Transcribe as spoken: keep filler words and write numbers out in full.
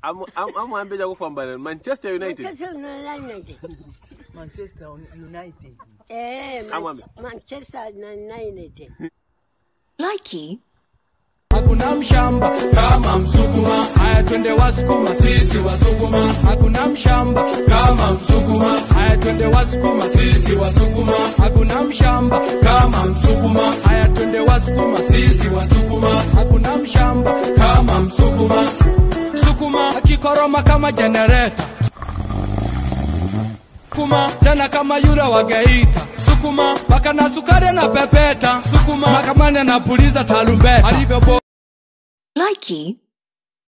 I'm I'm I'm one bit of Manchester United. Manchester United. Manchester United. Eh, Manchester United. Likey. Hakuna mshamba kama msukuma, haya twende wasukuma sisi wasukuma. Hakuna mshamba kama msukuma, haya twende wasukuma sisi wasukuma. Hakuna mshamba kama msukuma, haya twende wasukuma sisi wasukuma. Hakuna mshamba kama msukuma. Msukuma akikoroma kama generator, Sukuma tena kama yule wa Geita. Sukuma baka na sukari na pepeta. Sukuma makamane na puliza tarumbeta. Alivyo Likey.